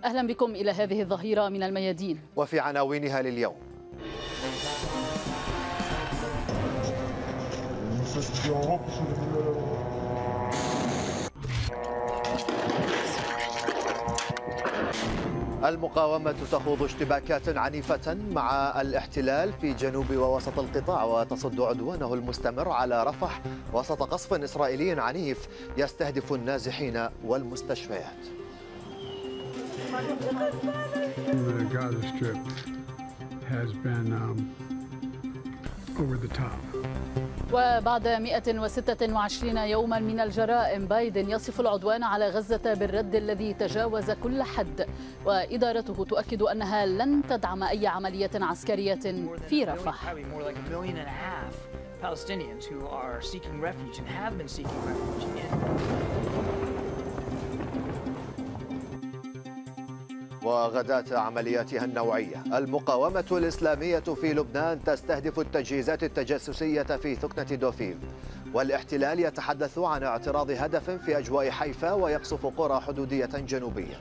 أهلا بكم إلى هذه الظهيرة من الميادين. وفي عناوينها لليوم: المقاومة تخوض اشتباكات عنيفة مع الاحتلال في جنوب ووسط القطاع وتصد عدوانه المستمر على رفح وسط قصف إسرائيلي عنيف يستهدف النازحين والمستشفيات. The Gaza Strip has been over the top. وبعد 126 يوما من الجرائم، بايدن يصف العدوان على غزة بالرد الذي تجاوز كل حد، وإدارته تؤكد أنها لن تدعم أي عملية عسكرية في رفح. وغداة عملياتها النوعية، المقاومة الإسلامية في لبنان تستهدف التجهيزات التجسسية في ثكنة دوفيف، والاحتلال يتحدث عن اعتراض هدف في أجواء حيفا ويقصف قرى حدودية جنوبية.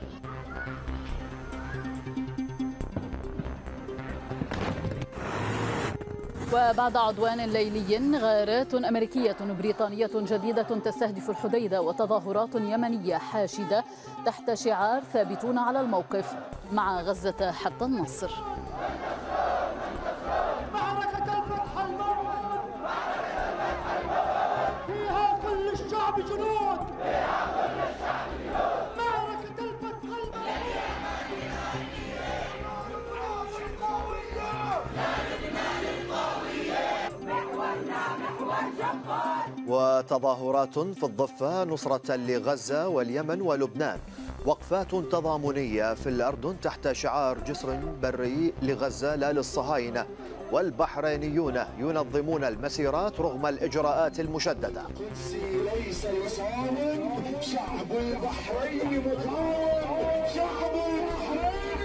وبعد عدوان ليلي، غارات أمريكية بريطانية جديدة تستهدف الحديدة وتظاهرات يمنية حاشدة تحت شعار ثابتون على الموقف مع غزة حتى النصر. معركة الفتح الموعد فيها كل الشعب جنود، معركة الفتح وتظاهرات في الضفة نصرة لغزة واليمن ولبنان، وقفات تضامنية في الأردن تحت شعار جسر بري لغزة لا للصهاينة، والبحرينيون ينظمون المسيرات رغم الإجراءات المشددة. ليس لصالح شعب البحرين مقاوم، شعب البحرين.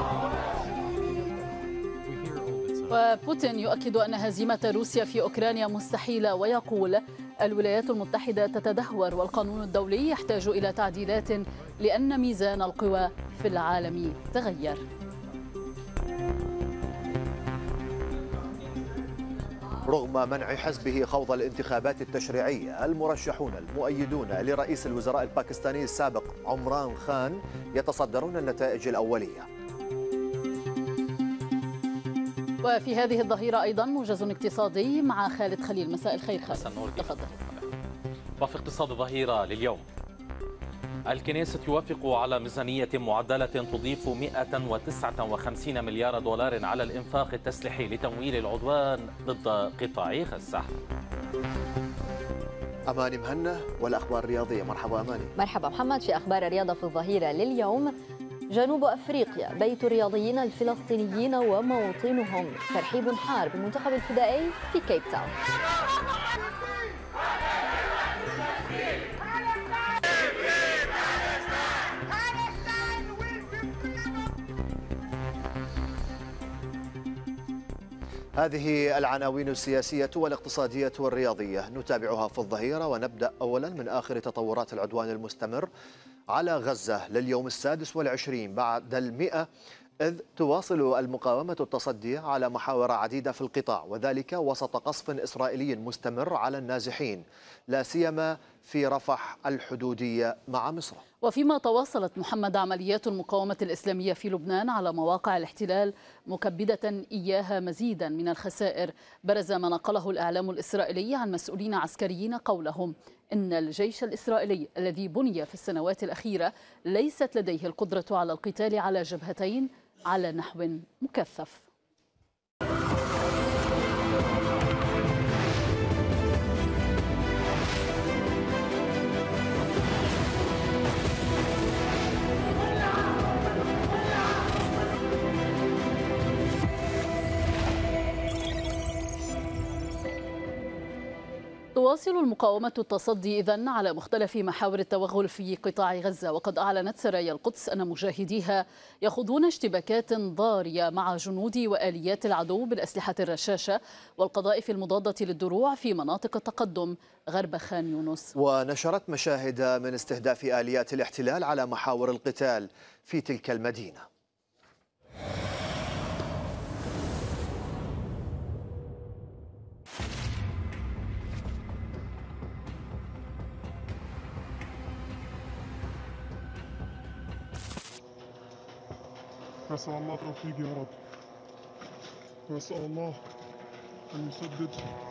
وبوتين يؤكد أن هزيمة روسيا في أوكرانيا مستحيلة، ويقول الولايات المتحدة تتدهور والقانون الدولي يحتاج إلى تعديلات لأن ميزان القوى في العالم تغير. رغم منع حزبه خوض الانتخابات التشريعية، المرشحون المؤيدون لرئيس الوزراء الباكستاني السابق عمران خان يتصدرون النتائج الأولية. وفي هذه الظهيرة أيضا موجز اقتصادي مع خالد خليل. مساء الخير خالد. تفضل. وفي اقتصاد الظهيرة لليوم: الكنيسة توافق على ميزانية معدلة تضيف 159 مليار دولار على الإنفاق التسليحي لتمويل العدوان ضد قطاع غزة. أماني مهنا والأخبار الرياضية. مرحبا أماني. مرحبا محمد. في أخبار الرياضة في الظهيرة لليوم: جنوب أفريقيا بيت الرياضيين الفلسطينيين وموطنهم، ترحيب حار بالمنتخب الفدائي في كيب تاون. هذه العناوين السياسية والاقتصادية والرياضية نتابعها في الظهيرة، ونبدأ أولا من آخر تطورات العدوان المستمر على غزة لليوم 26 بعد 100، إذ تواصل المقاومة التصدي على محاور عديدة في القطاع، وذلك وسط قصف إسرائيلي مستمر على النازحين لا سيما في رفح الحدودية مع مصر. وفيما تواصلت محمد عمليات المقاومة الإسلامية في لبنان على مواقع الاحتلال مكبدة إياها مزيدا من الخسائر، برز ما نقله الإعلام الإسرائيلي عن مسؤولين عسكريين قولهم إن الجيش الإسرائيلي الذي بني في السنوات الأخيرة ليست لديه القدرة على القتال على جبهتين على نحو مكثف. تواصل المقاومة التصدي إذن على مختلف محاور التوغل في قطاع غزة، وقد أعلنت سرايا القدس أن مجاهديها يخوضون اشتباكات ضارية مع جنود وآليات العدو بالأسلحة الرشاشة والقذائف المضادة للدروع في مناطق التقدم غرب خان يونس. ونشرت مشاهد من استهداف آليات الاحتلال على محاور القتال في تلك المدينة. نسأل الله التوفيق يا رب، نسأل الله أن يسدد.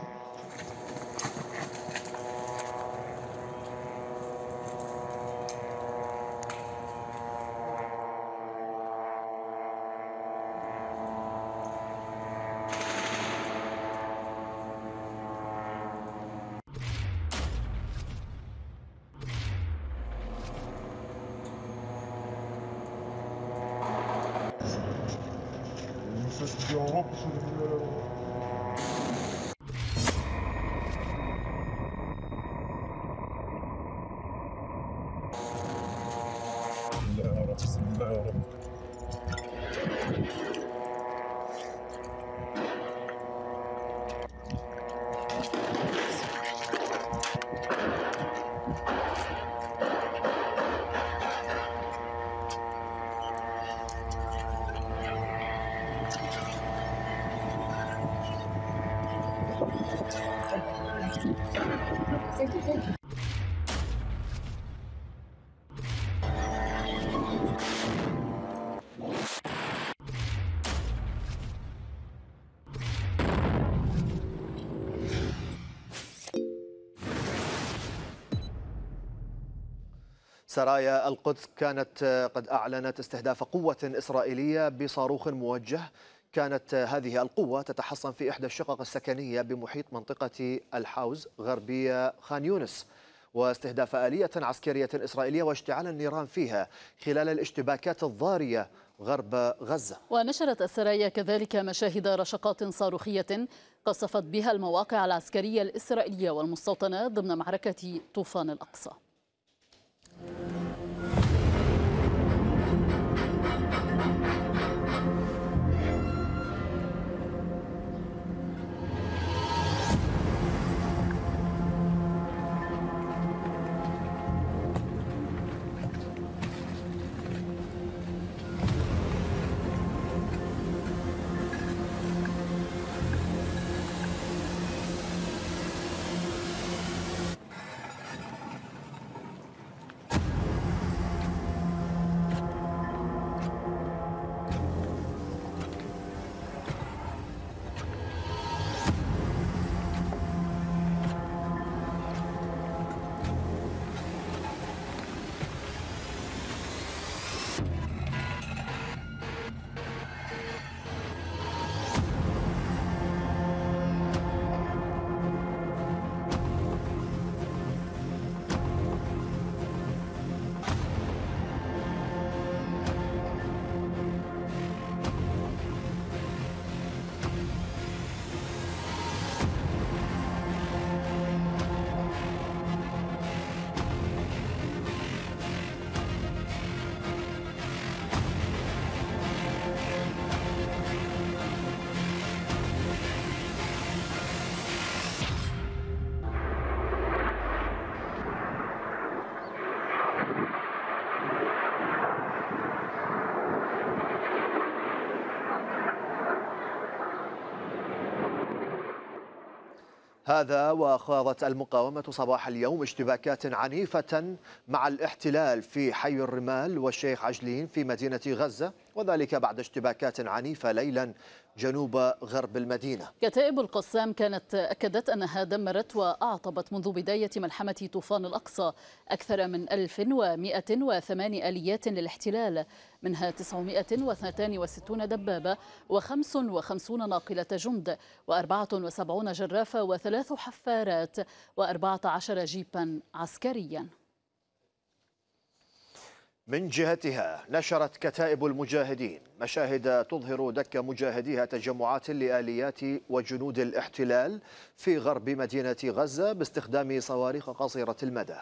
يا رب لا يا رب. سرايا القدس كانت قد أعلنت استهداف قوة إسرائيلية بصاروخ موجه. كانت هذه القوة تتحصن في إحدى الشقق السكنية بمحيط منطقة الحوز غربية خان يونس، واستهداف آلية عسكرية إسرائيلية واشتعال النيران فيها خلال الاشتباكات الضارية غرب غزة. ونشرت السرايا كذلك مشاهد رشقات صاروخية قصفت بها المواقع العسكرية الإسرائيلية والمستوطنات ضمن معركة طوفان الأقصى. هذا وخاضت المقاومة صباح اليوم اشتباكات عنيفة مع الاحتلال في حي الرمال والشيخ عجلين في مدينة غزة، وذلك بعد اشتباكات عنيفة ليلا جنوب غرب المدينة. كتائب القسام كانت أكدت أنها دمرت وأعطبت منذ بداية ملحمة طوفان الأقصى أكثر من 1108 آليات للاحتلال، منها 962 دبابة و55 ناقلة جند و74 جرافة و3 حفارات و14 جيبا عسكريا. من جهتها نشرت كتائب المجاهدين مشاهد تظهر دك مجاهديها تجمعات لآليات وجنود الاحتلال في غرب مدينة غزة باستخدام صواريخ قصيرة المدى.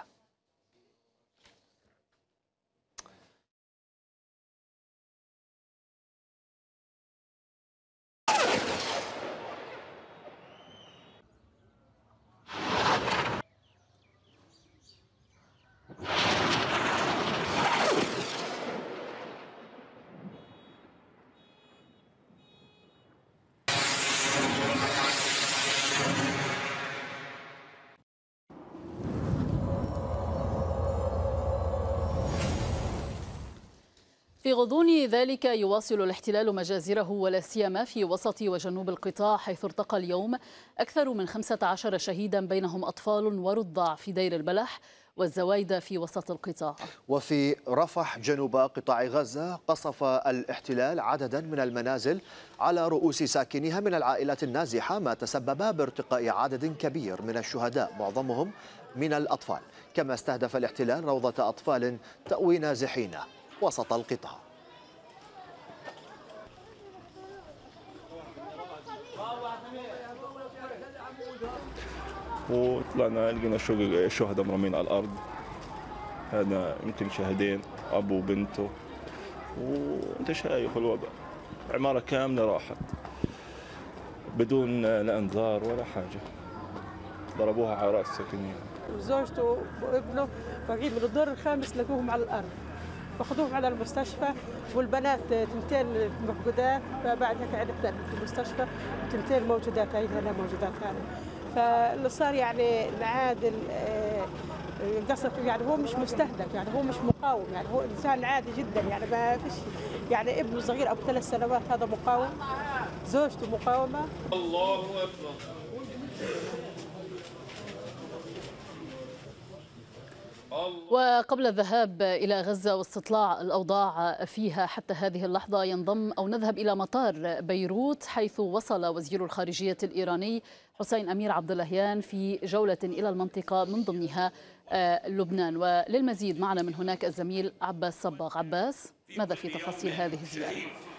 في غضون ذلك يواصل الاحتلال مجازره ولا سيما في وسط وجنوب القطاع، حيث ارتقى اليوم أكثر من 15 شهيدا بينهم أطفال ورضع في دير البلح والزوايدة في وسط القطاع. وفي رفح جنوب قطاع غزة قصف الاحتلال عددا من المنازل على رؤوس ساكنيها من العائلات النازحة، ما تسبب بارتقاء عدد كبير من الشهداء معظمهم من الأطفال. كما استهدف الاحتلال روضة أطفال تأوي نازحين وسط القطاع. وطلعنا لقينا الشهداء مرمين على الأرض. هذا يمكن شهدين، أبو وبنته، وأنت شايف الوضع، عمارة كاملة راحت بدون لا إنذار ولا حاجة، ضربوها على رأس الساكنين. وزوجته وابنه باقيين من الدور الخامس لقوهم على الأرض، فاخذوهم على المستشفى، والبنات تنتين مفقودات، فبعد هيك عرفنا في المستشفى وتنتين موجودات، هي هنا موجودات هنا. فاللي صار يعني العادل قصد يعني هو مش مستهدف، يعني هو مش مقاوم، يعني هو انسان عادي جدا، يعني ما فيش يعني ابنه صغير ابو 3 سنوات هذا مقاوم، زوجته مقاومه. الله اكبر. وقبل الذهاب إلى غزة واستطلاع الأوضاع فيها حتى هذه اللحظة، ينضم أو نذهب إلى مطار بيروت، حيث وصل وزير الخارجية الإيراني حسين أمير عبد اللهيان في جولة إلى المنطقة من ضمنها لبنان. وللمزيد معنا من هناك الزميل عباس صباغ. عباس، ماذا في تفاصيل هذه الزيارة؟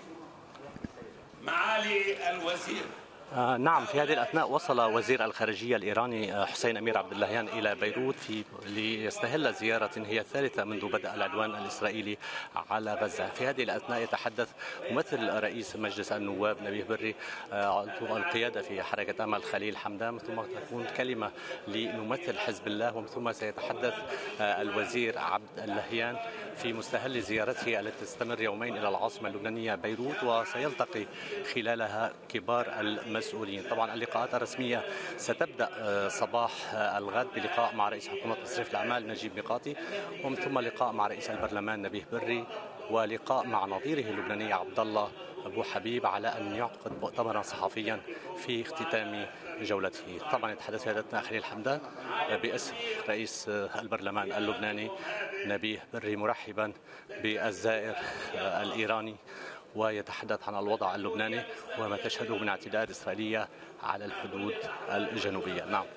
معالي الوزير. نعم، في هذه الأثناء وصل وزير الخارجية الإيراني حسين أمير عبد اللهيان إلى بيروت ليستهل زيارة هي الثالثة منذ بدء العدوان الإسرائيلي على غزة. في هذه الأثناء يتحدث ممثل رئيس مجلس النواب نبيه بري عضو القيادة في حركة أمل خليل حمدان، ثم تكون كلمة لممثل حزب الله، ومن ثم سيتحدث الوزير عبد اللهيان في مستهل زيارته التي تستمر يومين إلى العاصمة اللبنانية بيروت، وسيلتقي خلالها كبار المسؤولين. طبعا اللقاءات الرسمية ستبدأ صباح الغد بلقاء مع رئيس حكومة تصريف الأعمال نجيب ميقاتي، ومن ثم لقاء مع رئيس البرلمان نبيه بري، ولقاء مع نظيره اللبناني عبد الله أبو حبيب على أن يعقد مؤتمرا صحفيا في اختتام جولته. طبعا يتحدث في هذا الأثناء خليل حمدان باسم رئيس البرلمان اللبناني نبيه بري مرحبا بالزائر الإيراني، ويتحدث عن الوضع اللبناني وما تشهده من اعتداءات إسرائيلية على الحدود الجنوبية. نعم.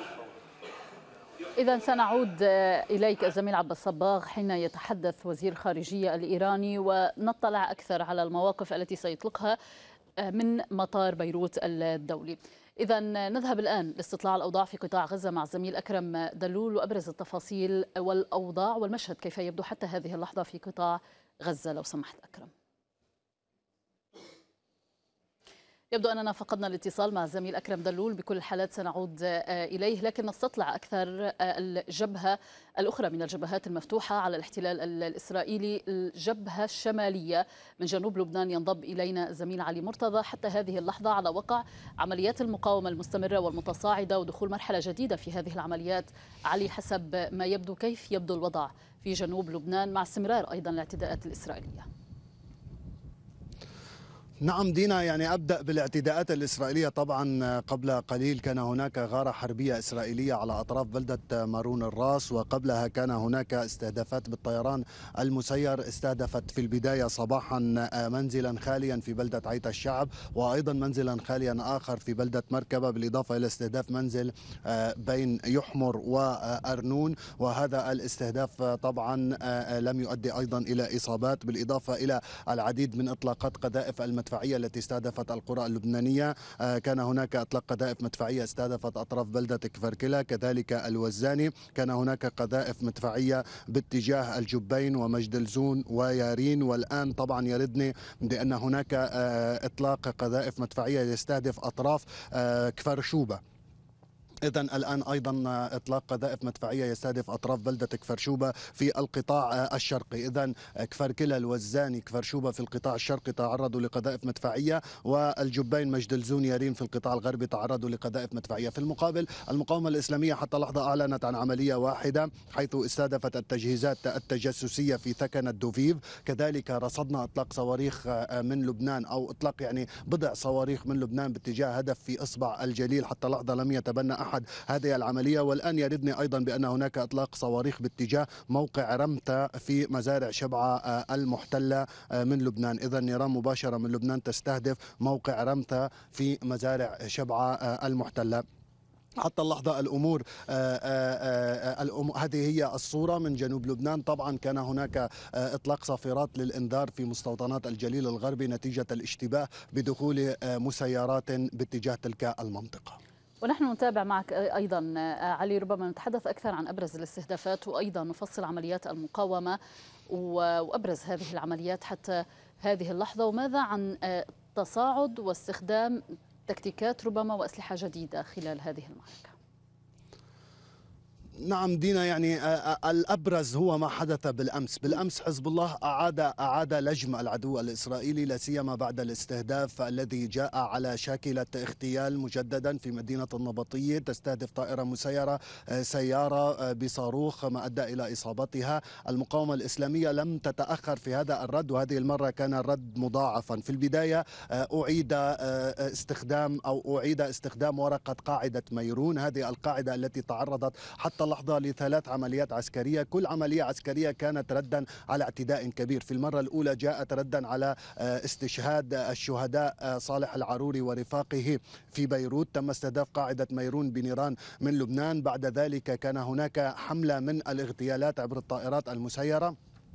إذا سنعود إليك الزميل عباس صباغ حين يتحدث وزير الخارجية الإيراني، ونطلع أكثر على المواقف التي سيطلقها من مطار بيروت الدولي. إذا نذهب الآن لاستطلاع الأوضاع في قطاع غزة مع الزميل أكرم دلول، وأبرز التفاصيل والأوضاع والمشهد كيف يبدو حتى هذه اللحظة في قطاع غزة، لو سمحت أكرم. يبدو أننا فقدنا الاتصال مع الزميل أكرم دلول، بكل الحالات سنعود إليه، لكن نستطلع أكثر الجبهة الأخرى من الجبهات المفتوحة على الاحتلال الإسرائيلي، الجبهة الشمالية من جنوب لبنان. ينضم إلينا الزميل علي مرتضى حتى هذه اللحظة على وقع عمليات المقاومة المستمرة والمتصاعدة ودخول مرحلة جديدة في هذه العمليات. علي، حسب ما يبدو كيف يبدو الوضع في جنوب لبنان مع استمرار أيضا الاعتداءات الإسرائيلية؟ نعم دينا، يعني أبدأ بالاعتداءات الإسرائيلية. طبعا قبل قليل كان هناك غارة حربية إسرائيلية على أطراف بلدة مارون الراس، وقبلها كان هناك استهدافات بالطيران المسير. استهدفت في البداية صباحا منزلا خاليا في بلدة عيت الشعب، وأيضا منزلا خاليا آخر في بلدة مركبة، بالإضافة إلى استهداف منزل بين يحمر وأرنون. وهذا الاستهداف طبعا لم يؤدي أيضا إلى إصابات، بالإضافة إلى العديد من إطلاقات قذائف المدفعية التي استهدفت القرى اللبنانية. كان هناك إطلاق قذائف مدفعية استهدفت أطراف بلدة كفركلة، كذلك الوزاني. كان هناك قذائف مدفعية باتجاه الجبين ومجد الزون ويارين، والآن طبعا يردني بأن هناك إطلاق قذائف مدفعية يستهدف أطراف كفر شوبة. إذن الآن أيضا إطلاق قذائف مدفعية يستهدف أطراف بلدة كفر شوبة في القطاع الشرقي. إذن كفركلة، الوزاني، كفر شوبة في القطاع الشرقي تعرضوا لقذائف مدفعية، والجبين، مجد الزون، يارين في القطاع الغربي تعرضوا لقذائف مدفعية. في المقابل المقاومة الإسلامية حتى لحظة أعلنت عن عملية واحدة حيث استهدفت التجهيزات التجسسية في ثكنة دوفيف. كذلك رصدنا إطلاق صواريخ من لبنان، أو إطلاق يعني بضع صواريخ من لبنان باتجاه هدف في إصبع الجليل. حتى لحظة لم يتبنى أحد هذه العملية. والآن يردني أيضا بأن هناك إطلاق صواريخ باتجاه موقع رمتة في مزارع شبعة المحتلة من لبنان. إذا نيران مباشرة من لبنان تستهدف موقع رمتة في مزارع شبعة المحتلة. حتى اللحظة الأمور هذه هي الصورة من جنوب لبنان. طبعا كان هناك إطلاق صافرات للإنذار في مستوطنات الجليل الغربي نتيجة الاشتباه بدخول مسيرات باتجاه تلك المنطقة. ونحن نتابع معك أيضا علي، ربما نتحدث أكثر عن أبرز الاستهدافات، وأيضا نفصل عمليات المقاومة وأبرز هذه العمليات حتى هذه اللحظة، وماذا عن تصاعد واستخدام تكتيكات ربما وأسلحة جديدة خلال هذه المعركة. نعم دينا، يعني الأبرز هو ما حدث بالأمس حزب الله أعاد لجم العدو الإسرائيلي، لا سيما بعد الاستهداف الذي جاء على شاكلة اغتيال مجددا في مدينة النبطية، تستهدف طائرة مسيرة سيارة بصاروخ ما أدى إلى إصابتها. المقاومة الإسلامية لم تتأخر في هذا الرد، وهذه المرة كان الرد مضاعفا. في البداية أعيد استخدام ورقة قاعدة ميرون، هذه القاعدة التي تعرضت حتى لحظة لثلاث عمليات عسكرية. كل عملية عسكرية كانت ردا على اعتداء كبير. في المرة الأولى جاءت ردا على استشهاد الشهداء صالح العروري ورفاقه في بيروت، تم استهداف قاعدة ميرون بنيران من لبنان. بعد ذلك كان هناك حملة من الاغتيالات عبر الطائرات المسيرة.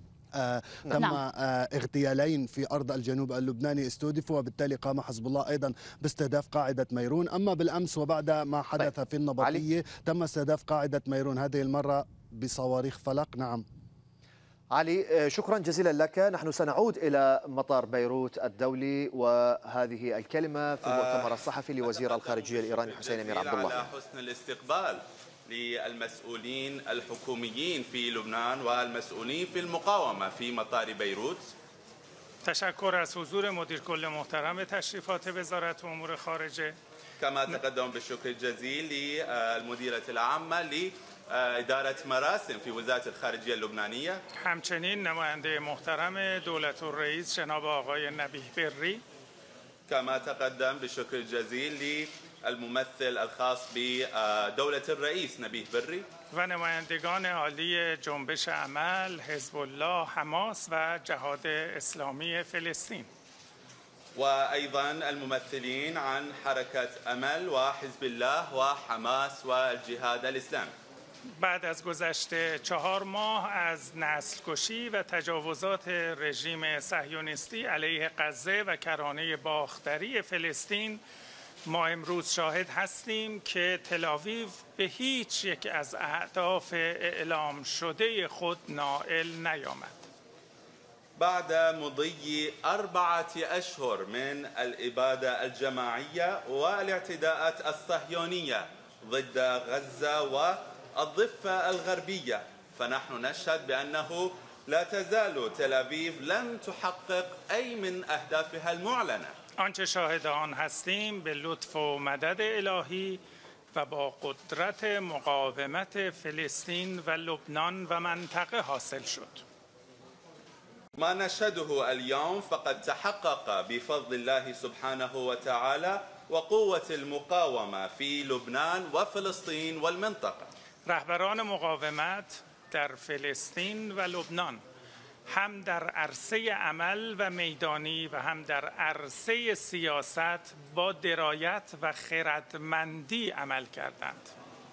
تم اغتيالين في أرض الجنوب اللبناني استهدفوا، وبالتالي قام حزب الله أيضا باستهداف قاعدة ميرون. أما بالأمس وبعد ما حدث في النبطية تم استهداف قاعدة ميرون، هذه المرة بصواريخ فلق. نعم علي، شكرا جزيلا لك. نحن سنعود إلى مطار بيروت الدولي وهذه الكلمة في المؤتمر الصحفي لوزير الخارجية الإيراني حسين أمير عبد الله. على حسن الاستقبال للمسؤولين الحكوميين في لبنان والمسؤولين في المقاومة في مطار بيروت. تشکر از حضور مدیر کل محترم تشریفات وزارت امور خارجه. كما تقدم بالشكر الجزيل للمديرة العامة لإدارة مراسم في وزارة الخارجية اللبنانية. همچنین نماینده محترم دولت الرئیس جناب آقای نبیه بری. كما تقدم بالشكر الجزيل للممثل الخاص بدولة الرئيس نبيه بري و نمایندگان عالی جنبش عمل، حزب الله، حماس و جهاد اسلامی فلسطین. وأيضا الممثلين عن حركة أمل وحزب الله وحماس والجهاد الإسلامي. بعد از گذشت 4 ماه از نسل‌کشی و تجاوزات رژیم صهیونیستی علیه غزه و کرانه باختری فلسطین، ما امروز شاهد هستیم که تل‌آویو به هیچ یک از اهداف اعلام شده خود نائل نیامد. بعد مضي 4 أشهر من الإبادة الجماعية والاعتداءات الصهيونية ضد غزة والضفة الغربية، فنحن نشهد بأنه لا تزال تل أبيب لم تحقق أي من أهدافها المعلنة. آنچه شاهد آن هستیم به لطف و مدد الهی و با قدرت مقاومت فلسطین و لبنان و منطقه حاصل شد. ما نشهده اليوم فقد تحقق بفضل الله سبحانه وتعالى وقوة المقاومة في لبنان وفلسطين والمنطقة. رهبران مقاومت در فلسطین و لبنان هم در عرصه عمل و میدانی و هم در عرصه سیاست با درایت و خردمندی عمل کردند.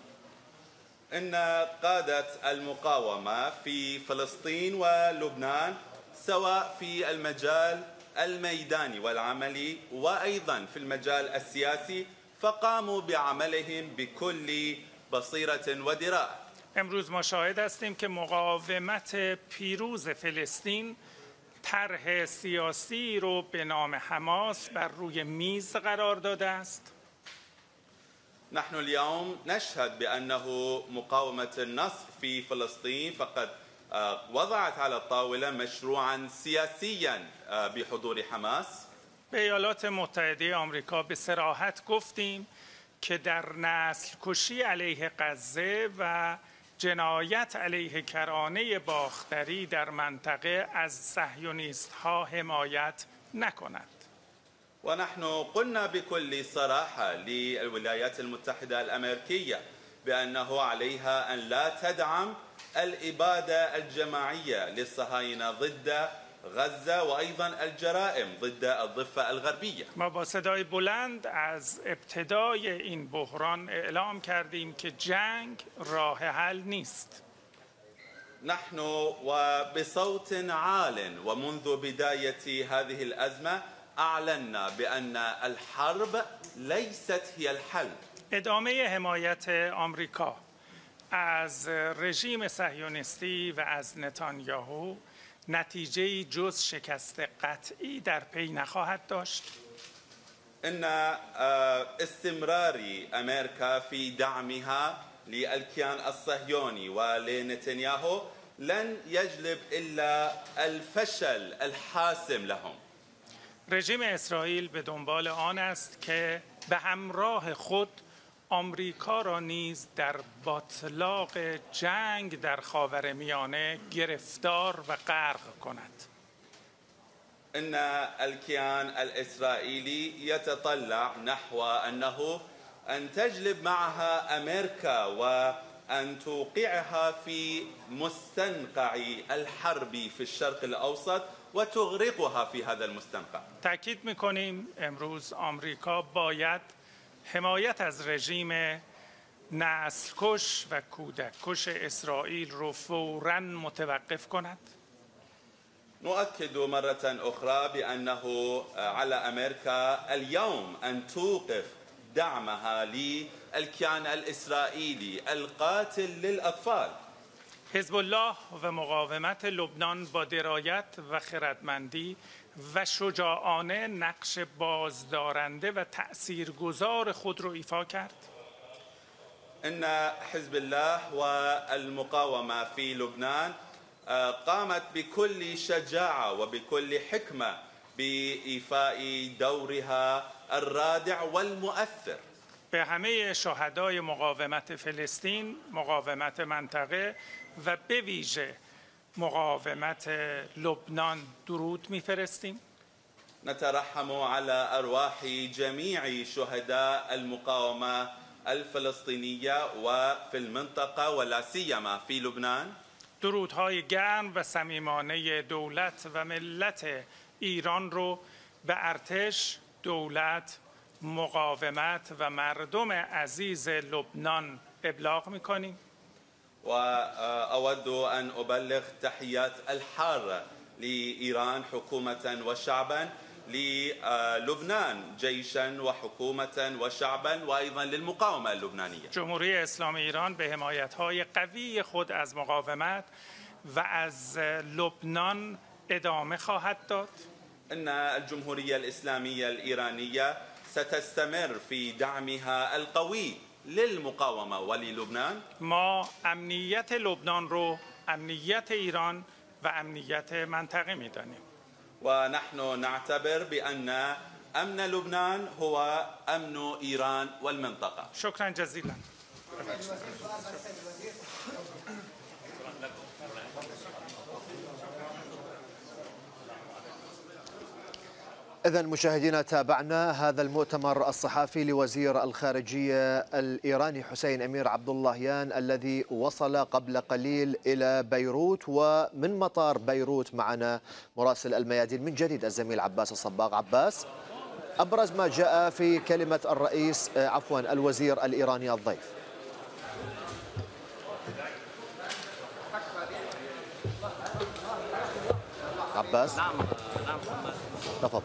إن قادة المقاومة في فلسطين ولبنان سواء في المجال الميداني والعملي وأيضا في المجال السياسي فقاموا بعملهم بكل بصيرة ودراءة. امروز ما شاهد هستیم که مقاومت پیروز فلسطین طرح سیاسی رو به نام حماس بر روی میز قرار داده است. نحن اليوم نشهد بأنه مقاومة النصر في فلسطين فقد وضعت على الطاولة مشروعا سياسيا بحضور حماس. به ایالات متحده آمریکا به صراحت گفتیم که در نسل کشی علیه غزه و جنایت علیه کرانه باختری در منطقه از صهیونیست ها حمایت نکند. ونحن قلنا بكل صراحة للولايات المتحدة الأمريكية بأنه عليها أن لا تدعم الإبادة الجماعية للصهاينة ضد غزة وأيضا الجرائم ضد الضفة الغربية. ما با صدای بلند از ابتدای این بحران اعلام کردیم که جنگ راه حل نیست. نحن وبصوت عال ومنذ بداية هذه الأزمة أعلنا بأن الحرب ليست هي الحل. ادامه حمایت آمریکا از رژیم صهیونیستی و از نتانیاهو نتیجه جز شکست قطعی در پی نخواهد داشت. إن استمرار أمريكا في دعمها للكيان الصهيوني ولنتنياهو لن يجلب إلا الفشل الحاسم لهم. رژیم اسرائیل به دنبال آن است که به همراه خود آمریکا را نیز در باتلاق جنگ در خاورمیانه گرفتار و غرق کند. إن الكيان الإسرائيلي يتطلع نحو أن تجلب معها أمريكا وأن توقعها في مستنقع الحرب في الشرق الأوسط وتغرقها في هذا المستنقع. تأکید می‌کنیم امروز آمریکا باید حمایت از رژیم نسل‌کش و کودک‌کش اسرائیل رو فوراً متوقف کند. نؤكد مرة أخرى بأنه على أمريكا اليوم أن توقف دعمها للكيان الإسرائيلي القاتل للأطفال. حزب الله و مقاومت لبنان با درایت و خردمندی و شجاعانه نقش بازدارنده و تأثیرگذار خود را ایفا کرد. إن حزب الله والمقاومة في لبنان قامت بكل شجاعة وبكل حكمة بإيفاء دورها الرادع والمؤثر. به همه شهدای مقاومت فلسطین، مقاومت منطقه و به ویژه مقاومت لبنان درود می‌فرستیم. نترحم على أرواح جميع شهداء المقاومة الفلسطينية وفي المنطقة ولا سيما في لبنان. درودهای گرم و صمیمانه دولت و ملت ایران رو به ارتش، دولت، مقاومت و مردم عزیز لبنان ابلاغ می‌کنیم. وأود أن أبلغ تحيات الحارة لإيران حكومة وشعبا، للبنان جيشا وحكومة وشعبا وأيضا للمقاومة اللبنانية. جمهوری اسلامی ایران به حمایت‌های قوی خود از مقاومت و از لبنان ادامه خواهد داد. إن الجمهورية الإسلامية الإيرانية ستستمر في دعمها القوي للمقاومة وللبنان. ما امنیت لبنان رو امنیت ایران و امنیت منطقه می‌دانیم. ونحن نعتبر بأن أمن لبنان هو أمن إيران والمنطقة. شكرا جزيلا. إذن مشاهدينا تابعنا هذا المؤتمر الصحفي لوزير الخارجية الإيراني حسين أمير عبد اللهيان الذي وصل قبل قليل إلى بيروت. ومن مطار بيروت معنا مراسل الميادين من جديد الزميل عباس الصباغ. عباس، أبرز ما جاء في كلمة الوزير الإيراني الضيف. عباس. نعم تفضل.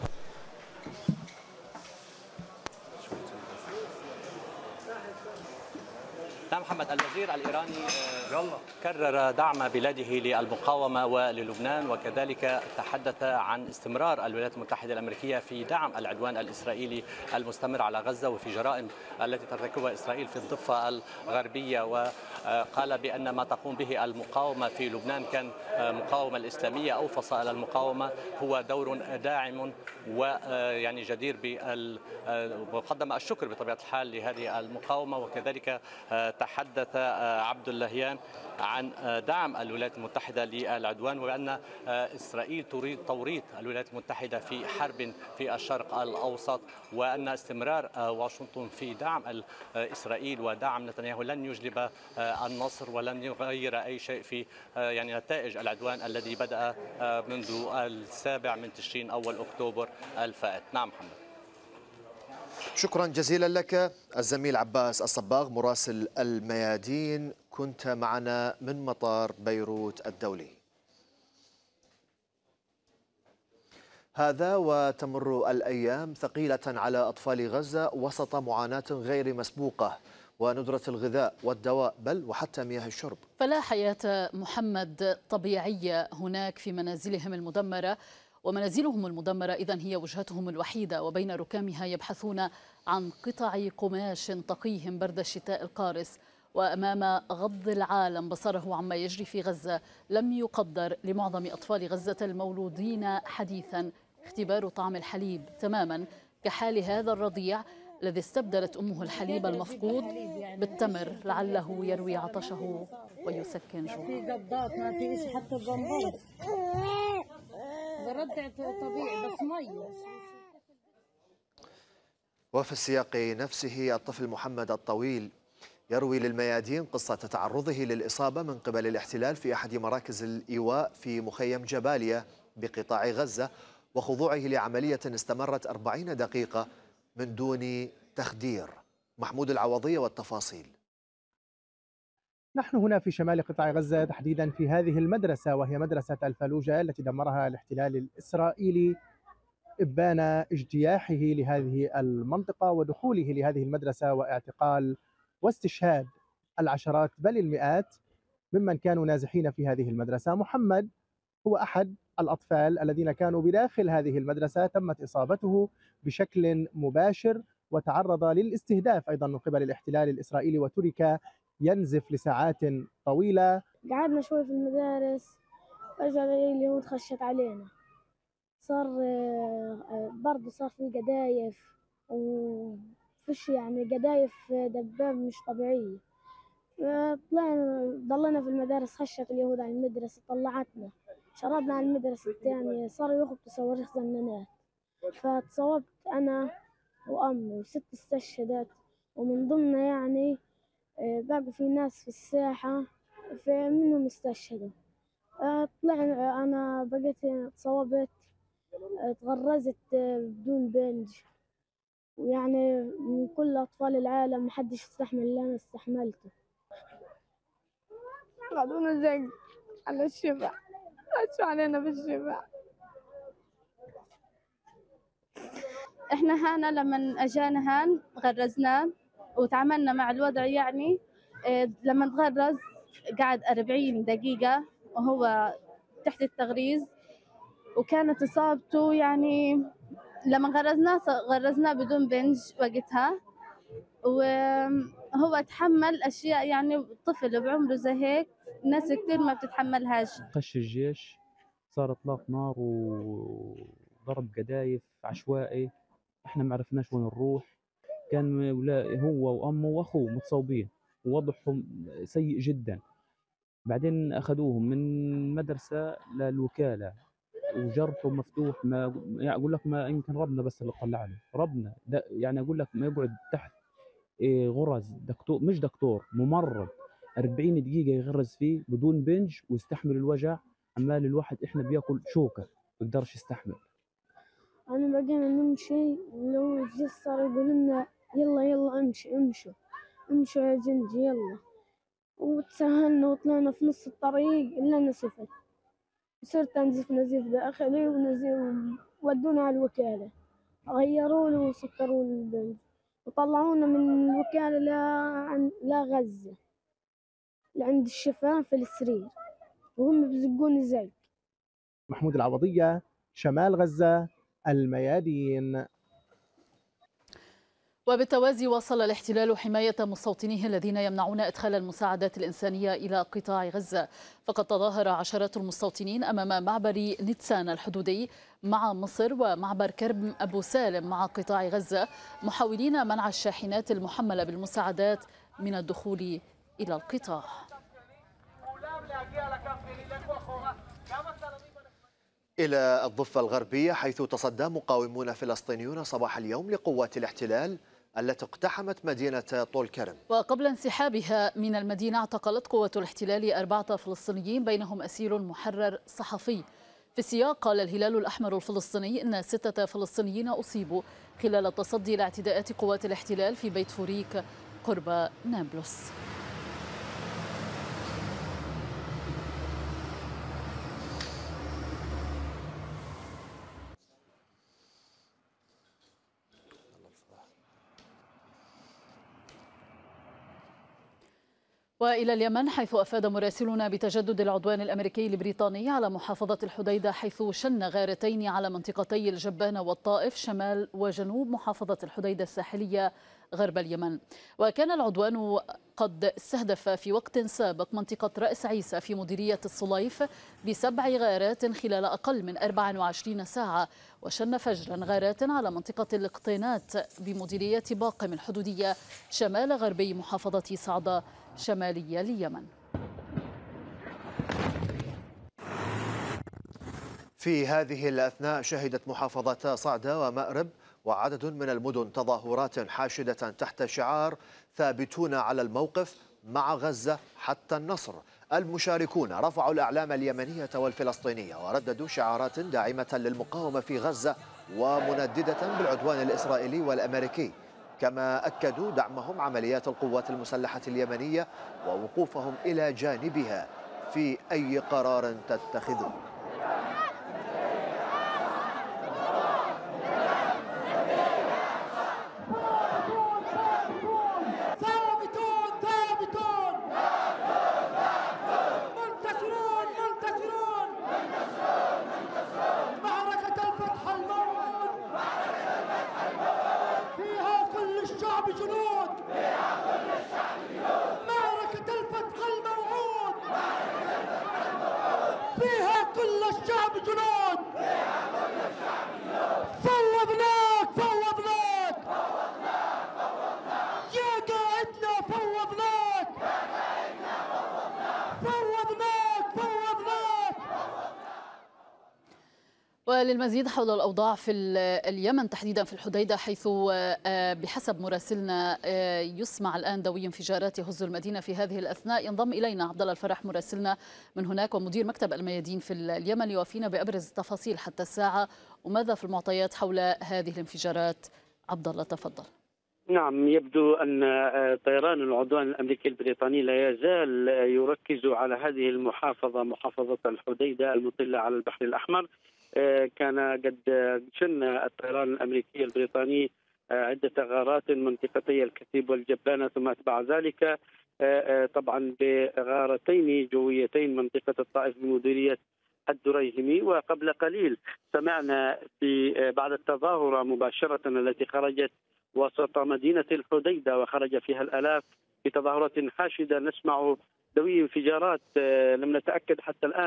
محمد، الوزير الإيراني كرر دعم بلاده للمقاومة وللبنان، وكذلك تحدث عن استمرار الولايات المتحدة الأمريكية في دعم العدوان الإسرائيلي المستمر على غزة وفي جرائم التي ترتكبها إسرائيل في الضفة الغربية. وقال بأن ما تقوم به المقاومة في لبنان كان مقاومة الإسلامية أو فصائل المقاومة هو دور داعم ويعني جدير وقدم الشكر بطبيعة الحال لهذه المقاومة. وكذلك تحدث عبد اللهيان عن دعم الولايات المتحدة للعدوان، وأن إسرائيل تريد توريط الولايات المتحدة في حرب في الشرق الأوسط، وأن استمرار واشنطن في دعم إسرائيل ودعم نتنياهو لن يجلب النصر ولن يغير أي شيء في يعني نتائج العدوان الذي بدأ منذ 7 تشرين أول أكتوبر الفائت. نعم محمد. شكرا جزيلا لك الزميل عباس الصباغ مراسل الميادين، كنت معنا من مطار بيروت الدولي. هذا وتمر الأيام ثقيلة على أطفال غزة وسط معاناة غير مسبوقة وندرة الغذاء والدواء بل وحتى مياه الشرب. فلا حياة محمد طبيعية هناك في منازلهم المدمرة، ومنازلهم المدمرة إذن هي وجهتهم الوحيدة، وبين ركامها يبحثون عن قطع قماش تقيهم برد الشتاء القارس. وأمام غض العالم بصره عما يجري في غزة، لم يقدر لمعظم أطفال غزة المولودين حديثا اختبار طعم الحليب تماما كحال هذا الرضيع الذي استبدلت أمه الحليب المفقود بالتمر لعله يروي عطشه ويسكن جوعه. في قبضات ما في شيء حتى البنبر برضع طبيعي بس مي. وفي السياق نفسه الطفل محمد الطويل يروي للميادين قصة تعرضه للإصابة من قبل الاحتلال في أحد مراكز الإيواء في مخيم جباليا بقطاع غزة، وخضوعه لعملية استمرت 40 دقيقة من دون تخدير. محمود العوضية والتفاصيل. نحن هنا في شمال قطاع غزة، تحديدا في هذه المدرسة وهي مدرسة الفلوجة التي دمرها الاحتلال الإسرائيلي إبان اجتياحه لهذه المنطقة ودخوله لهذه المدرسة واعتقال واستشهاد العشرات بل المئات ممن كانوا نازحين في هذه المدرسة. محمد هو أحد الأطفال الذين كانوا بداخل هذه المدرسة، تمت إصابته بشكل مباشر وتعرض للاستهداف أيضا من قبل الاحتلال الإسرائيلي وترك ينزف لساعات طويلة. قعدنا شوي في المدارس، فجأة اليهود خشت علينا، صار برضه صار في قذايف وفش يعني قذايف دباب مش طبيعية. طلعنا ضلينا في المدارس، خشت اليهود على المدرسة طلعتنا، شردنا على المدرسة الثانية، صاروا يخبطوا صواريخ زنانات، فتصوبت أنا وأمي و6 استشهدت، ومن ضمننا يعني باقوا في ناس في الساحة منهم استشهدوا. طلعنا أنا بقيت تصوبت، تغرزت بدون بنج، ويعني من كل أطفال العالم محدش استحمل اللي أنا استحملته. خذونا زق على الشفع، خشوا علينا بالشفع. احنا هنا لما اجانا هان غرزناه وتعاملنا مع الوضع، يعني لما تغرز قعد 40 دقيقة وهو تحت التغريز، وكانت إصابته يعني لما غرزناه بدون بنج وقتها، وهو تحمل أشياء يعني طفل بعمره زي هيك ناس كثير ما بتتحملهاش. خش الجيش، صار اطلاق نار وضرب قذايف عشوائي، احنا ما عرفناش وين نروح. كان هو وامه واخوه متصوبين ووضعهم سيء جدا. بعدين اخذوهم من مدرسه للوكاله وجرته مفتوح، ما يعني اقول لك ما يمكن ربنا بس اللي طلع له، ربنا ده يعني اقول لك ما يقعد تحت غرز دكتور، مش دكتور، ممرض 40 دقيقة يغرز فيه بدون بنج ويستحمل الوجع. عمال الواحد احنا بياكل شوكة ما بيقدرش يستحمل. أنا بقينا نمشي لو الجيش صار يقول لنا يلا يلا امشوا يا جندي يلا، وتسهلنا وطلعنا في نص الطريق إلا نسفت، صرت أنزف نزيف داخلي ودونا على الوكالة، غيروا له وسكروا له البنج وطلعونا من الوكالة لغزة لعند الشفاء في السرير وهم بزقوني زق. محمود العوضية، شمال غزة، الميادين. وبالتوازي واصل الاحتلال حماية مستوطنيه الذين يمنعون إدخال المساعدات الإنسانية إلى قطاع غزة، فقد تظاهر عشرات المستوطنين أمام معبر نيتسان الحدودي مع مصر ومعبر كرم أبو سالم مع قطاع غزة محاولين منع الشاحنات المحملة بالمساعدات من الدخول إلى القطاع. إلى الضفة الغربية، حيث تصدى مقاومون فلسطينيون صباح اليوم لقوات الاحتلال التي اقتحمت مدينة طول كرم. وقبل انسحابها من المدينة اعتقلت قوة الاحتلال 4 فلسطينيين بينهم أسير محرر صحفي. في السياق قال الهلال الأحمر الفلسطيني إن 6 فلسطينيين أصيبوا خلال التصدي لاعتداءات قوات الاحتلال في بيت فوريك قرب نابلس. وإلى اليمن، حيث أفاد مراسلون بتجدد العدوان الأمريكي البريطاني على محافظة الحديدة، حيث شن غارتين على منطقتي الجبانة والطائف شمال وجنوب محافظة الحديدة الساحلية غرب اليمن. وكان العدوان قد استهدف في وقت سابق منطقة رأس عيسى في مديرية الصليف ب7 غارات خلال أقل من 24 ساعة، وشن فجرا غارات على منطقة الاقطينات بمديرية باقم الحدودية شمال غربي محافظة صعدة شمالي اليمن. في هذه الأثناء شهدت محافظتا صعدة ومأرب وعدد من المدن تظاهرات حاشدة تحت شعار ثابتون على الموقف مع غزة حتى النصر. المشاركون رفعوا الأعلام اليمنية والفلسطينية ورددوا شعارات داعمة للمقاومة في غزة ومنددة بالعدوان الإسرائيلي والأمريكي، كما أكدوا دعمهم عمليات القوات المسلحة اليمنية ووقوفهم إلى جانبها في أي قرار تتخذه. وللمزيد حول الأوضاع في اليمن تحديدا في الحديدة، حيث بحسب مراسلنا يسمع الآن دوي انفجارات يهز المدينة في هذه الأثناء. ينضم إلينا عبد الله الفرح مراسلنا من هناك ومدير مكتب الميادين في اليمن يوافينا بأبرز التفاصيل حتى الساعة، وماذا في المعطيات حول هذه الانفجارات. عبد الله تفضل. نعم، يبدو أن طيران العدوان الأمريكي البريطاني لا يزال يركز على هذه المحافظة، محافظة الحديدة المطلة على البحر الأحمر. كان قد شن الطيران الأمريكي البريطاني عدة غارات منطقتي الكثيب والجبانة، ثم أتبع ذلك طبعا بغارتين جويتين منطقة الطائف بمديرية الدريهمي. وقبل قليل سمعنا بعد التظاهرة مباشرة التي خرجت وسط مدينة الحديدة وخرج فيها الآلاف بتظاهرات حاشدة، نسمع دوي انفجارات لم نتأكد حتى الآن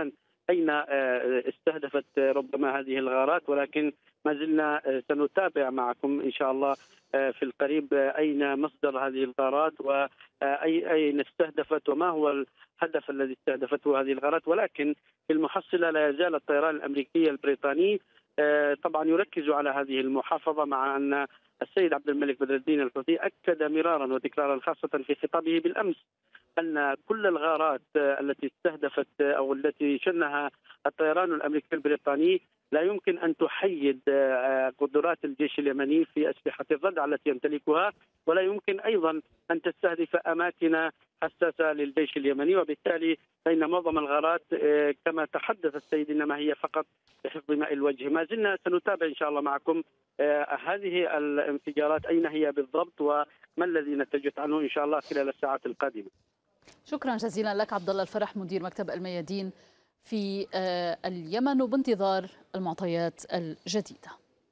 أين استهدفت ربما هذه الغارات، ولكن ما زلنا سنتابع معكم إن شاء الله في القريب أين مصدر هذه الغارات وأين استهدفت وما هو الهدف الذي استهدفته هذه الغارات. ولكن في المحصلة لا يزال الطيران الأمريكي البريطاني طبعا يركز على هذه المحافظة، مع أن السيد عبد الملك بدر الدين الحوثي أكد مرارا وتكرارا خاصة في خطابه بالأمس أن كل الغارات التي استهدفت أو التي شنها الطيران الأمريكي البريطاني لا يمكن أن تحيد قدرات الجيش اليمني في أسلحة الردع التي يمتلكها، ولا يمكن أيضا أن تستهدف أماكن حساسة للجيش اليمني، وبالتالي فإن معظم الغارات كما تحدث السيد إنما هي فقط لحفظ ماء الوجه. ما زلنا سنتابع إن شاء الله معكم هذه الانفجارات أين هي بالضبط وما الذي نتجت عنه إن شاء الله خلال الساعات القادمة. شكرا جزيلا لك عبد الله الفرح مدير مكتب الميادين في اليمن، وبانتظار المعطيات الجديدة.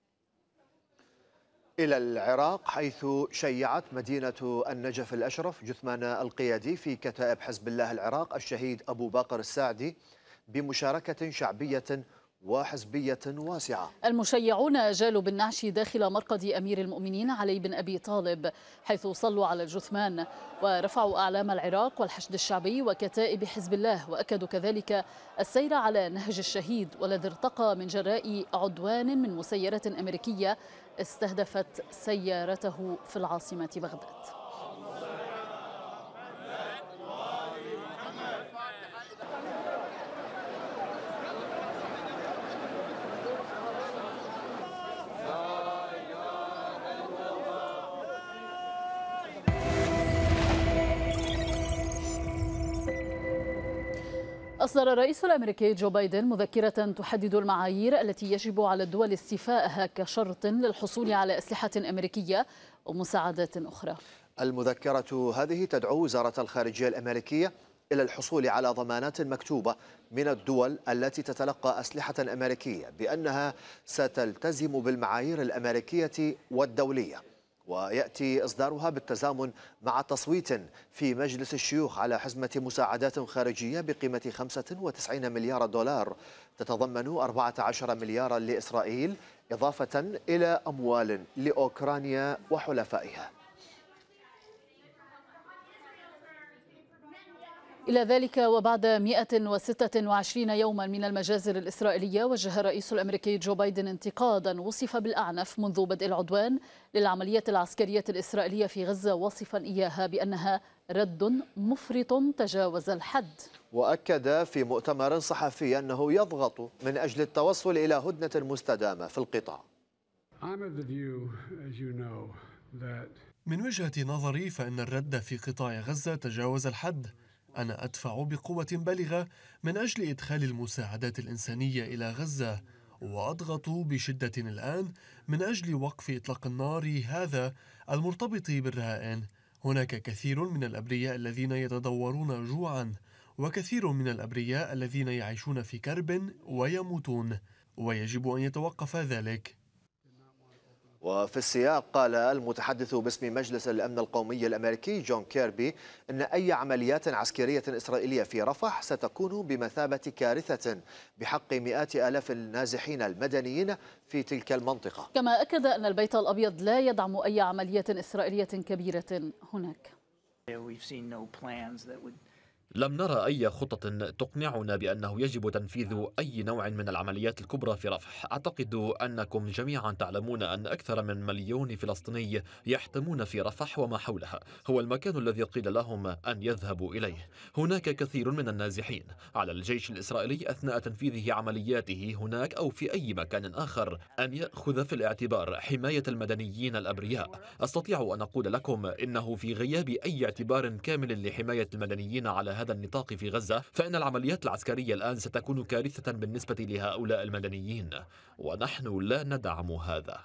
إلى العراق، حيث شيعت مدينة النجف الأشرف جثمان القيادي في كتائب حزب الله العراق الشهيد أبو باقر الساعدي بمشاركة شعبية وحزبية واسعة. المشيعون جالوا بالنعش داخل مرقد أمير المؤمنين علي بن أبي طالب، حيث صلوا على الجثمان ورفعوا أعلام العراق والحشد الشعبي وكتائب حزب الله، وأكدوا كذلك السير على نهج الشهيد والذي ارتقى من جراء عدوان من مسيرة أمريكية استهدفت سيارته في العاصمة بغداد. أصدر الرئيس الأمريكي جو بايدن مذكرة تحدد المعايير التي يجب على الدول استيفائها كشرط للحصول على أسلحة أمريكية ومساعدات أخرى. المذكرة هذه تدعو وزارة الخارجية الأمريكية إلى الحصول على ضمانات مكتوبة من الدول التي تتلقى أسلحة أمريكية بأنها ستلتزم بالمعايير الأمريكية والدولية، ويأتي إصدارها بالتزامن مع تصويت في مجلس الشيوخ على حزمة مساعدات خارجية بقيمة 95 مليار دولار تتضمن 14 مليارا لإسرائيل إضافة إلى أموال لأوكرانيا وحلفائها. إلى ذلك وبعد 126 يوما من المجازر الإسرائيلية، وجه الرئيس الأمريكي جو بايدن انتقادا وصف بالأعنف منذ بدء العدوان للعملية العسكرية الإسرائيلية في غزة، واصفا إياها بأنها رد مفرط تجاوز الحد. وأكد في مؤتمر صحفي أنه يضغط من أجل التوصل إلى هدنة مستدامة في القطاع. من وجهة نظري فإن الرد في قطاع غزة تجاوز الحد. أنا أدفع بقوة بالغة من أجل إدخال المساعدات الإنسانية إلى غزة، وأضغط بشدة الآن من أجل وقف إطلاق النار هذا المرتبط بالرهائن. هناك كثير من الأبرياء الذين يتضورون جوعا، وكثير من الأبرياء الذين يعيشون في كرب ويموتون، ويجب أن يتوقف ذلك. وفي السياق قال المتحدث باسم مجلس الأمن القومي الأمريكي جون كيربي أن أي عمليات عسكرية إسرائيلية في رفح ستكون بمثابة كارثة بحق مئات آلاف النازحين المدنيين في تلك المنطقة. كما أكد أن البيت الأبيض لا يدعم أي عملية إسرائيلية كبيرة هناك. لم نرى أي خطط تقنعنا بأنه يجب تنفيذ أي نوع من العمليات الكبرى في رفح. أعتقد أنكم جميعا تعلمون أن أكثر من 1 مليون فلسطيني يحتمون في رفح وما حولها، هو المكان الذي قيل لهم أن يذهبوا إليه. هناك كثير من النازحين. على الجيش الإسرائيلي أثناء تنفيذه عملياته هناك أو في أي مكان آخر أن يأخذ في الاعتبار حماية المدنيين الأبرياء. أستطيع أن أقول لكم إنه في غياب أي اعتبار كامل لحماية المدنيين على هذا النطاق في غزة، فإن العمليات العسكرية الآن ستكون كارثة بالنسبة لهؤلاء المدنيين، ونحن لا ندعم هذا.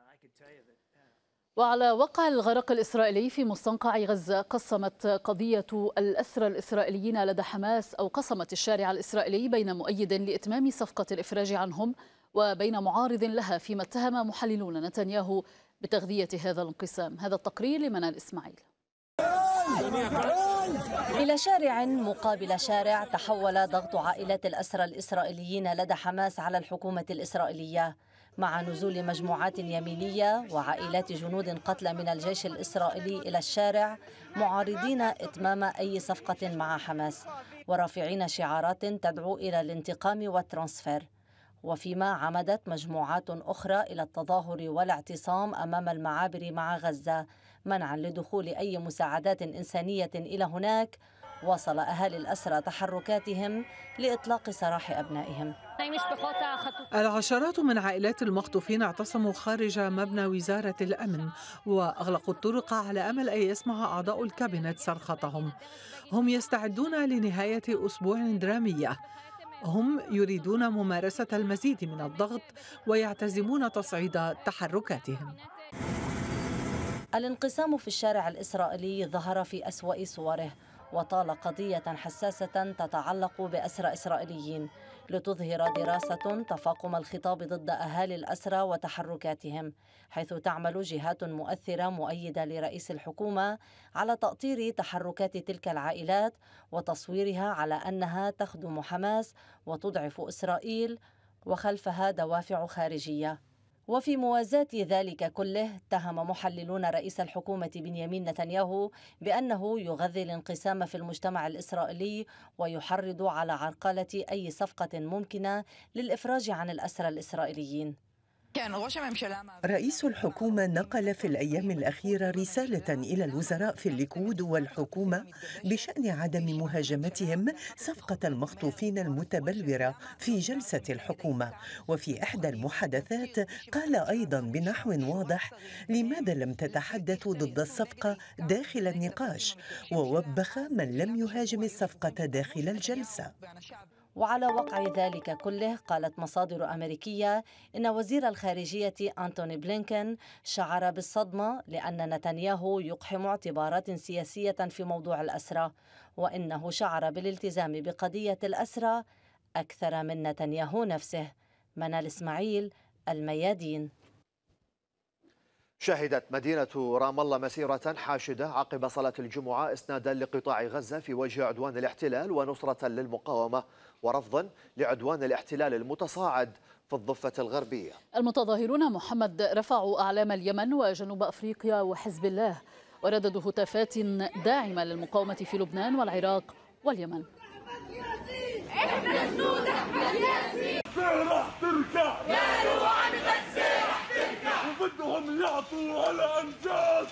وعلى وقع الغرق الإسرائيلي في مستنقع غزة، قسمت قضية الأسرى الإسرائيليين لدى حماس أو قسمت الشارع الإسرائيلي بين مؤيد لإتمام صفقة الإفراج عنهم وبين معارض لها، فيما اتهم محللون نتنياهو بتغذية هذا الانقسام. هذا التقرير لمنال إسماعيل. إلى شارع مقابل شارع تحول ضغط عائلات الأسرى الإسرائيليين لدى حماس على الحكومة الإسرائيلية، مع نزول مجموعات يمينية وعائلات جنود قتلى من الجيش الإسرائيلي إلى الشارع معارضين إتمام أي صفقة مع حماس ورافعين شعارات تدعو إلى الانتقام والترانسفير. وفيما عمدت مجموعات أخرى إلى التظاهر والاعتصام أمام المعابر مع غزة منعا لدخول أي مساعدات إنسانية إلى هناك، واصل أهالي الأسرى تحركاتهم لإطلاق سراح أبنائهم. العشرات من عائلات المخطوفين اعتصموا خارج مبنى وزارة الأمن وأغلقوا الطرق على أمل أن يسمع أعضاء الكابينت صرختهم. هم يستعدون لنهاية أسبوع درامية. هم يريدون ممارسة المزيد من الضغط ويعتزمون تصعيد تحركاتهم. الانقسام في الشارع الإسرائيلي ظهر في أسوأ صوره، وطال قضية حساسة تتعلق بأسرى إسرائيليين لتظهر دراسة تفاقم الخطاب ضد أهالي الأسرى وتحركاتهم، حيث تعمل جهات مؤثرة مؤيدة لرئيس الحكومة على تأطير تحركات تلك العائلات وتصويرها على أنها تخدم حماس وتضعف إسرائيل وخلفها دوافع خارجية. وفي موازاة ذلك كله، اتهم محللون رئيس الحكومة بنيامين نتنياهو بأنه يغذي الانقسام في المجتمع الإسرائيلي ويحرض على عرقلة أي صفقة ممكنة للإفراج عن الأسرى الإسرائيليين. رئيس الحكومة نقل في الأيام الأخيرة رسالة إلى الوزراء في الليكود والحكومة بشأن عدم مهاجمتهم صفقة المخطوفين المتبلورة في جلسة الحكومة. وفي إحدى المحادثات قال أيضا بنحو واضح: لماذا لم تتحدثوا ضد الصفقة داخل النقاش؟ ووبخ من لم يهاجم الصفقة داخل الجلسة. وعلى وقع ذلك كله، قالت مصادر أمريكية إن وزير الخارجية أنتوني بلينكن شعر بالصدمة لأن نتنياهو يقحم اعتبارات سياسية في موضوع الأسرى، وإنه شعر بالالتزام بقضية الأسرى أكثر من نتنياهو نفسه. منال إسماعيل، الميادين. شهدت مدينة رام الله مسيرة حاشدة عقب صلاة الجمعة إسنادا لقطاع غزة في وجه عدوان الاحتلال ونصرة للمقاومة ورفضا لعدوان الاحتلال المتصاعد في الضفة الغربية. المتظاهرون محمد رفعوا أعلام اليمن وجنوب أفريقيا وحزب الله ورددوا هتافات داعمة للمقاومة في لبنان والعراق واليمن. احنا جنود احمد ياسين راح تركع قالوا عن غزة راح تركع وبدهم يعطوا هالانجاز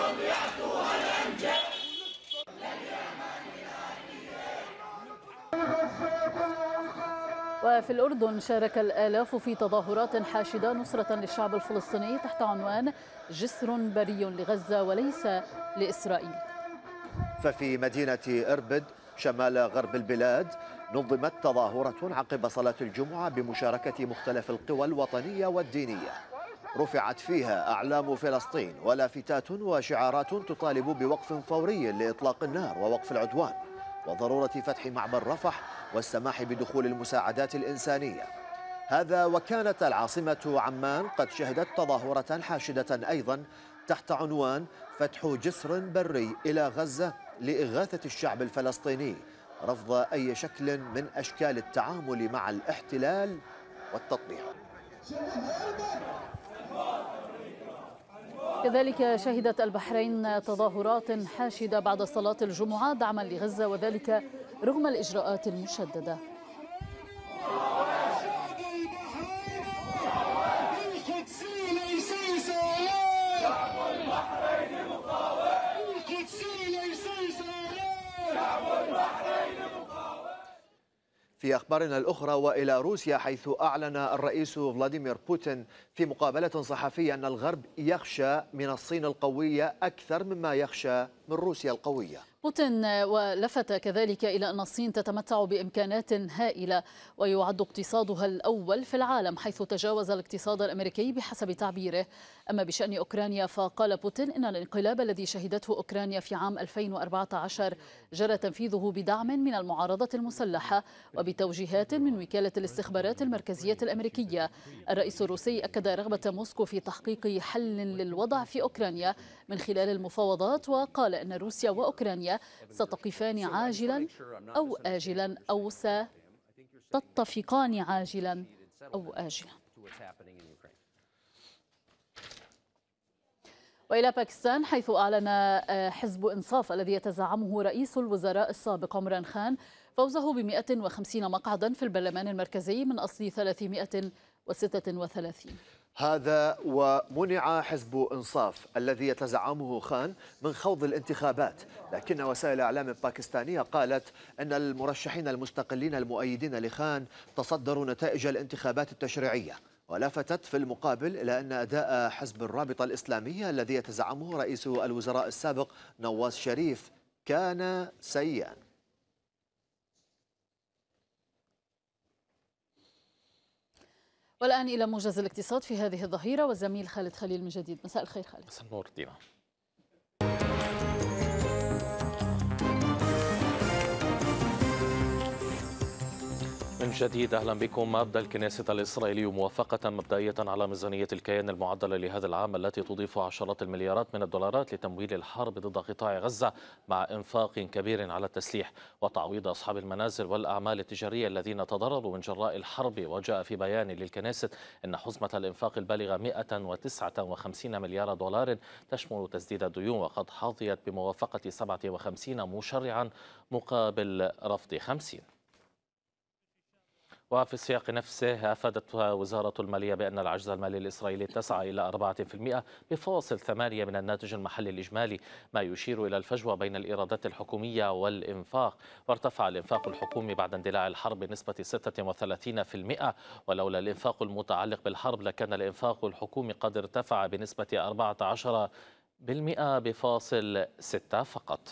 وفي الأردن شارك الآلاف في تظاهرات حاشدة نصرة للشعب الفلسطيني تحت عنوان جسر بري لغزة وليس لإسرائيل. ففي مدينة إربد شمال غرب البلاد نظمت تظاهرة عقب صلاة الجمعة بمشاركة مختلف القوى الوطنية والدينية، رفعت فيها أعلام فلسطين ولافتات وشعارات تطالب بوقف فوري لإطلاق النار ووقف العدوان وضرورة فتح معبر رفح والسماح بدخول المساعدات الإنسانية. هذا وكانت العاصمة عمان قد شهدت تظاهرة حاشدة أيضا تحت عنوان فتح جسر بري إلى غزة لإغاثة الشعب الفلسطيني، رفض أي شكل من أشكال التعامل مع الاحتلال والتطبيع. كذلك شهدت البحرين تظاهرات حاشدة بعد صلاة الجمعة دعما لغزة، وذلك رغم الإجراءات المشددة. في أخبارنا الأخرى وإلى روسيا، حيث أعلن الرئيس فلاديمير بوتين في مقابلة صحفية أن الغرب يخشى من الصين القوية أكثر مما يخشى من روسيا القوية. بوتين ولفت كذلك إلى أن الصين تتمتع بإمكانات هائلة ويعد اقتصادها الأول في العالم، حيث تجاوز الاقتصاد الأمريكي بحسب تعبيره. أما بشأن أوكرانيا فقال بوتين إن الانقلاب الذي شهدته أوكرانيا في عام 2014 جرى تنفيذه بدعم من المعارضة المسلحة وبتوجيهات من وكالة الاستخبارات المركزية الأمريكية. الرئيس الروسي أكد رغبة موسكو في تحقيق حل للوضع في أوكرانيا من خلال المفاوضات، وقال أن روسيا وأوكرانيا ستقفان عاجلا أو آجلا أو ستتفقان عاجلا أو آجلا. وإلى باكستان، حيث أعلن حزب إنصاف الذي يتزعمه رئيس الوزراء السابق عمران خان فوزه ب150 مقعدا في البرلمان المركزي من أصل 336. هذا ومنع حزب إنصاف الذي يتزعمه خان من خوض الانتخابات، لكن وسائل إعلام باكستانية قالت أن المرشحين المستقلين المؤيدين لخان تصدروا نتائج الانتخابات التشريعية، ولفتت في المقابل إلى أن أداء حزب الرابطة الإسلامية الذي يتزعمه رئيس الوزراء السابق نواز شريف كان سيئا. والآن إلى موجز الاقتصاد في هذه الظهيرة والزميل خالد خليل من جديد. مساء الخير خالد. مساء النور دينا. من جديد أهلا بكم. أبدى الكنيسة الإسرائيلي موافقة مبدئية على ميزانية الكيان المعدلة لهذا العام التي تضيف عشرات المليارات من الدولارات لتمويل الحرب ضد قطاع غزة، مع إنفاق كبير على التسليح وتعويض أصحاب المنازل والأعمال التجارية الذين تضرروا من جراء الحرب. وجاء في بيان للكنيسة أن حزمة الإنفاق البالغة 159 مليار دولار تشمل تسديد الديون، وقد حظيت بموافقة 57 مشرعا مقابل رفض 50. وفي السياق نفسه أفادت وزارة المالية بأن العجز المالي الإسرائيلي اتسع إلى 4% بفاصل 8 من الناتج المحلي الإجمالي، ما يشير إلى الفجوة بين الإيرادات الحكومية والإنفاق. وارتفع الإنفاق الحكومي بعد اندلاع الحرب بنسبة 36%، ولولا الإنفاق المتعلق بالحرب لكان الإنفاق الحكومي قد ارتفع بنسبة 14% بفاصل 6 فقط.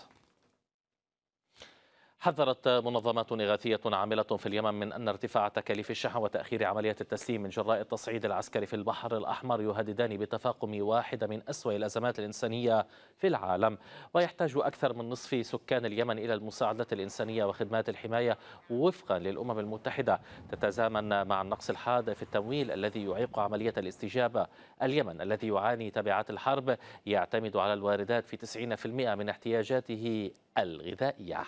حذرت منظمات إغاثية عاملة في اليمن من أن ارتفاع تكاليف الشحن وتأخير عملية التسليم من جراء التصعيد العسكري في البحر الأحمر يهددان بتفاقم واحدة من أسوأ الأزمات الإنسانية في العالم. ويحتاج أكثر من نصف سكان اليمن إلى المساعدة الإنسانية وخدمات الحماية وفقا للأمم المتحدة، تتزامن مع النقص الحاد في التمويل الذي يعيق عملية الاستجابة. اليمن الذي يعاني تبعات الحرب يعتمد على الواردات في 90% من احتياجاته الغذائية.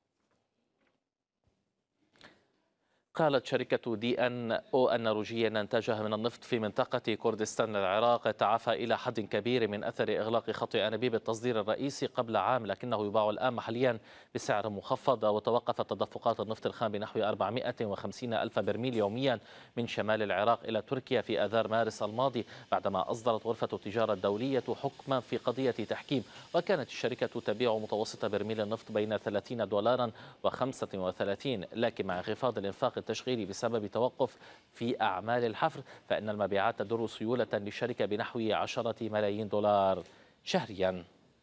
قالت شركة DNO أن روجيا إنتاجها من النفط في منطقة كردستان العراق تعافى إلى حد كبير من أثر إغلاق خط أنابيب التصدير الرئيسي قبل عام، لكنه يباع الآن محليا بسعر مخفض. وتوقفت تدفقات النفط الخام بنحو 450 ألف برميل يوميا من شمال العراق إلى تركيا في آذار مارس الماضي، بعدما أصدرت غرفة التجارة الدولية حكما في قضية تحكيم. وكانت الشركة تبيع متوسط برميل النفط بين 30 دولارا و35، لكن مع انخفاض الإنفاق التشغيلي بسبب توقف في أعمال الحفر فإن المبيعات تدر سيولة للشركة بنحو 10 ملايين دولار شهريا.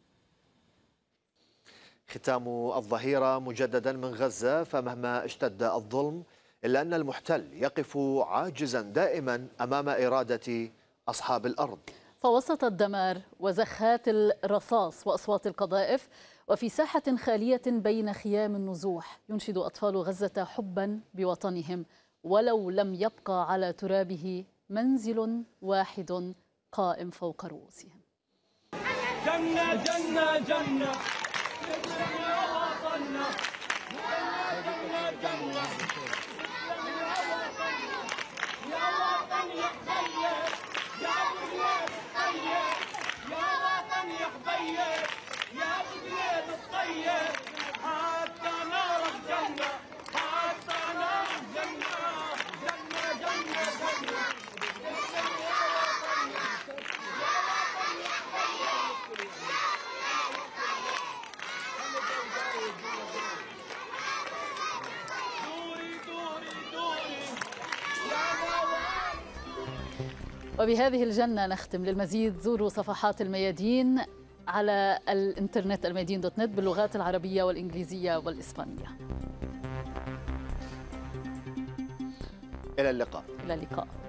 ختام الظهيرة مجددا من غزة، فمهما اشتد الظلم إلا أن المحتل يقف عاجزا دائما أمام إرادة أصحاب الأرض. فوسط الدمار وزخات الرصاص وأصوات القذائف وفي ساحة خالية بين خيام النزوح ينشد أطفال غزة حبا بوطنهم، ولو لم يبقى على ترابه منزل واحد قائم فوق رؤوسهم. جنة جنة جنة يا وطننا، جنة جنة يا وطن يا حبيب، يا بلاد الطيب، يا وطن يا حبيب، يا بلاد الطيب، حتى نار الجنة، حتى نار الجنة، جنة جنة جنة يا وطن يا حبيب. وبهذه الجنة نختم. للمزيد زوروا صفحات الميادين على الإنترنت الميادين.net باللغات العربية والإنجليزية والإسبانية. إلى اللقاء. إلى اللقاء.